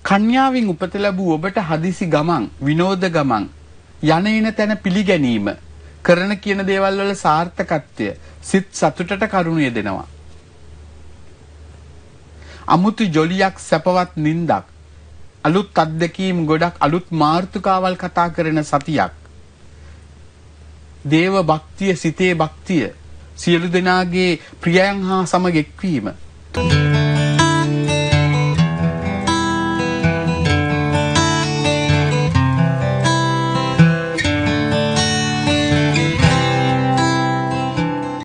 කන්‍යාවෙන් උපත ලැබූ ඔබට හදිසි ගමන්, විනෝද ගමන්, යන එන තැන පිළිගැනීම, කරන කියන දේවල් වල සාර්ථකත්වය සිත් සතුටට කරුණ යෙදෙනවා. අමුතු ජොලියක්, සැපවත් නින්දක්, අලුත් අත්දැකීම් ගොඩක්, අලුත් මාර්තුකාවල් කතා කරන සතියක්, දේව භක්තිය, සිතේ භක්තිය, සියලු දෙනාගේ ප්‍රියයන් හා සමග එක්වීම.